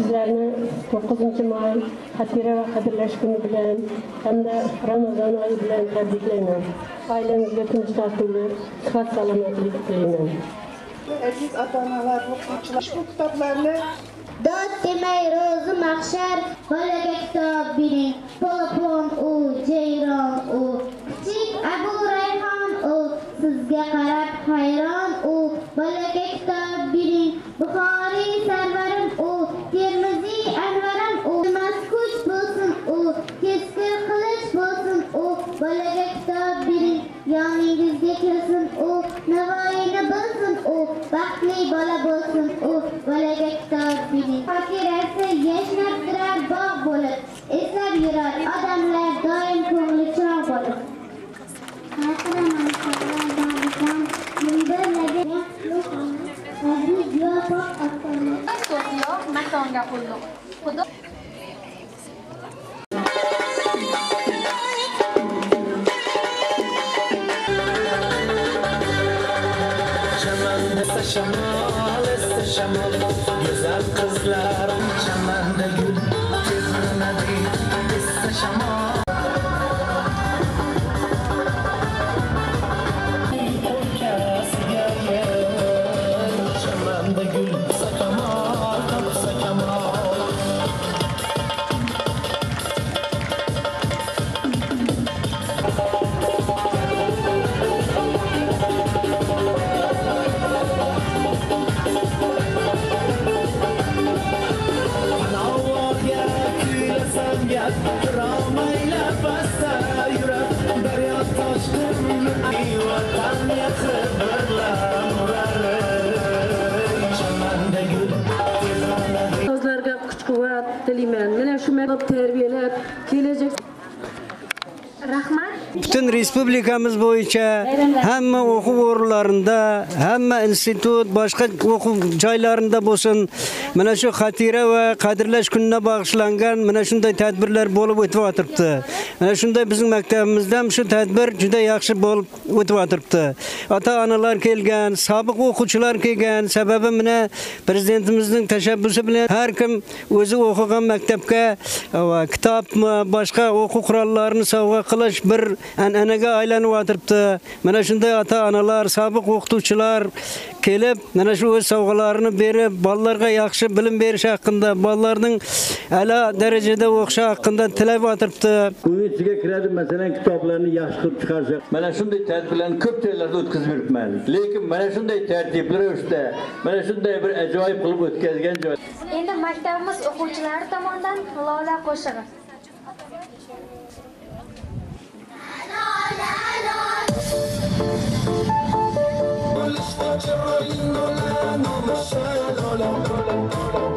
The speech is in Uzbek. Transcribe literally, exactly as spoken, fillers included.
sizlarni to'qqizinchi may xotira va qadrlash kuni bilan hamda Ramazon oyi bilan tabriklayman. Oilangizga tinch totuvlik, sihat salomatlik tilayman. Aziz ota-onalar, o'quvchilar bu kitoblarni dod demay ro'zi mahshar, bolaga kitob bering. Polapon u, jayron u, kichik Abu Rayhon u, sizga qarab hayron u, bolaga kitob bering. Buxoriy sarvarim u, Termiziy anvarim u, maskuch bo'lsin u, keskin qilich bo'lsin u, bolaga kitob bering. Yoningizga kelsin u, Navoiyni bilsin u, baxtli bola bo'lsin u, bolaga kitob bering. Xotirasi yashnab turar bog' bo'lib, eslab yurar odamlar doim ko'ngli chiroq bo'lib. makonga qo'ydik. Xudo Şamal, esti şamal, güzel kızlarım çamanda gül, kezmedi, esti şamal. Korkası gelmez, çamanda gül, sakamal, kapı sakamal. Ramayla basta yürek, derya taşkın ay vatan yakı birler murar çamanda gül. Sözlerge kuch-quvvat tilayman. Mana shu meni tarbiyalab kelajak. rahmat. Bütün respublikamız boyunca hamma o'quv o'rinlarında, hamma institut, boshqa o'quv joylarında bo'lsin, mana shu xotira va qadrlash kunina bag'ishlangan mana shunday tadbirlar bo'lib o'tib o'tiribdi. Mana shunday bizning maktabimizda ham shu tadbir juda yaxshi bo'lib o'tib o'tiribdi. Ota-onalar kelgan, sobiq o'quvchilar kelgan, sababi mana prezidentimizning tashabbusi bilan har kim o'zi o'qigan maktabga kitob, boshqa o'quv qurollarini sovg'a qilish bir an'anaga aylanib o'tiribdi. Mana shunday ota-onalar, sobiq o'qituvchilar kelib, mana shu o'z sovg'alarini berib, bolalarga yaxshi bilim berish haqida, bolalarning a'lo darajada o'qishi haqida tilab o'tiribdi. Bunun ichiga kiradi, masalan, kitoblarni yaxshi qilib chiqarsak. Mana shunday tadbirlarni ko'p joylarda o'tkazib yuribman. Lekin mana shunday tartiblar ustida, mana shunday bir ajoyib qilib o'tkazgan joy. Endi maktabimiz o'quvchilari tomonidan lola qo'shig'i. Lola, lola, lola, lola, lola, lola, lola.